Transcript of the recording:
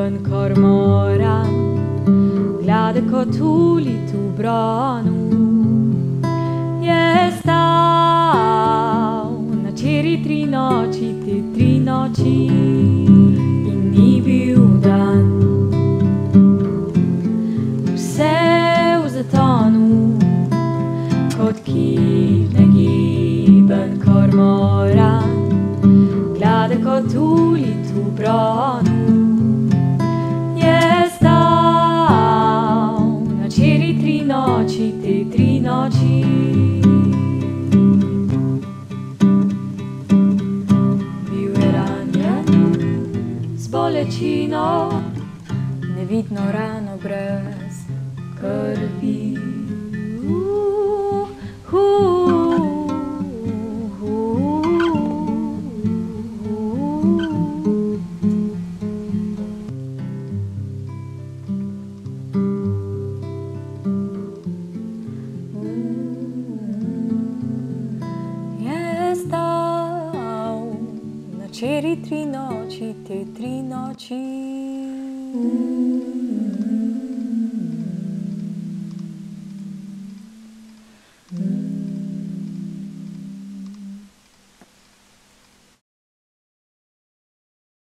negiben kormoran, gladek kot ulit v bronu, je stal na čeri 3 noči, te 3 noči in ni bil dan. Vse v zatonu, kot kit negiben kormoran, gladek kot ulit v bronu, je stal na čeri 3 noči, te 3 noči. Bil je ranjen z bolečino, nevidno rano brez krvi. Čeri 3 noči, te 3 noči.